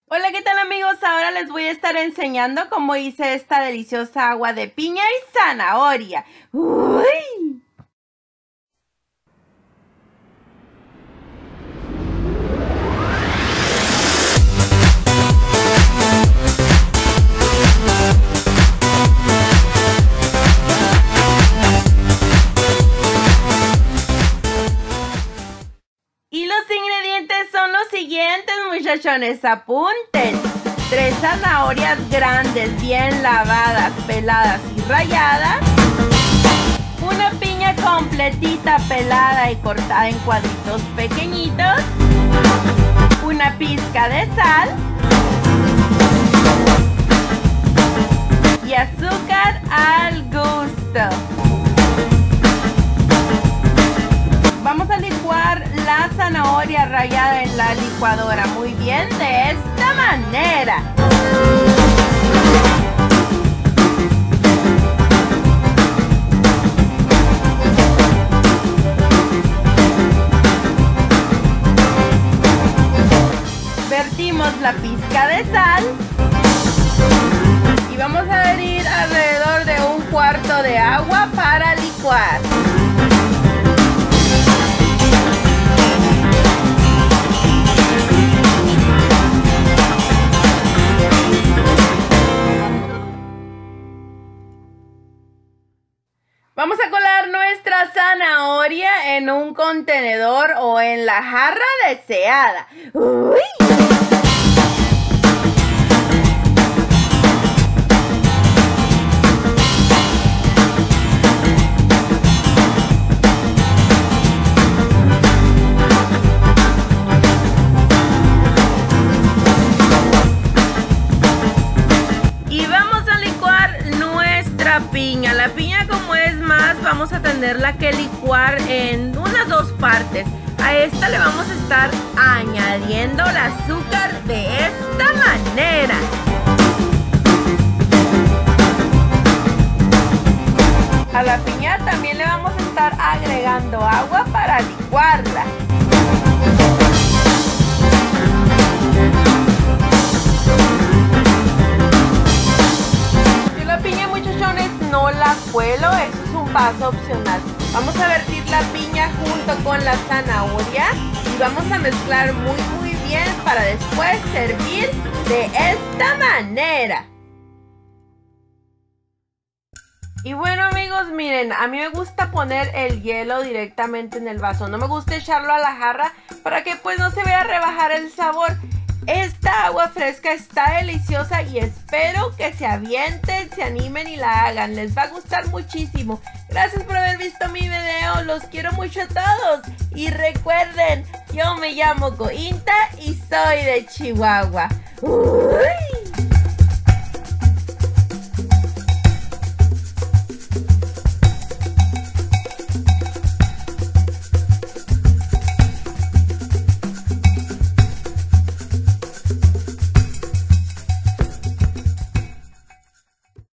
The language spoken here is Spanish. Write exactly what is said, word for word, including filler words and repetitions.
Hola, ¿qué tal amigos? Ahora les voy a estar enseñando cómo hice esta deliciosa agua de piña y zanahoria. ¡Uy! Y los ingredientes son los siguientes, muchachones, apunten. Tres zanahorias grandes, bien lavadas, peladas y ralladas. Una piña completita, pelada y cortada en cuadritos pequeñitos. Una pizca de sal. Y azúcar al gusto. Vamos a licuar la zanahoria rallada en la licuadora muy bien, de esta manera. Vertimos la pizca de sal y vamos a vertir alrededor de un cuarto de agua para licuar. Vamos a colar nuestra zanahoria en un contenedor o en la jarra deseada. ¡Uy! Y vamos a licuar nuestra piña. La piña, como es más, vamos a tenerla que licuar en unas dos partes. A esta le vamos a estar añadiendo el azúcar de esta manera. A la piña también le vamos a estar agregando agua para licuarla. Si la piña, muchachones, no la cuelo, eso es un paso opcional. Vamos a vertir la piña junto con la zanahoria y vamos a mezclar muy muy bien para después servir de esta manera. Y bueno amigos, miren, a mí me gusta poner el hielo directamente en el vaso. No me gusta echarlo a la jarra para que pues no se vea rebajar el sabor. Esta agua fresca está deliciosa y espero que se avienten, se animen y la hagan. Les va a gustar muchísimo. Gracias por haber visto mi video. Los quiero mucho a todos. Y recuerden, yo me llamo Cointa y soy de Chihuahua. ¡Uy!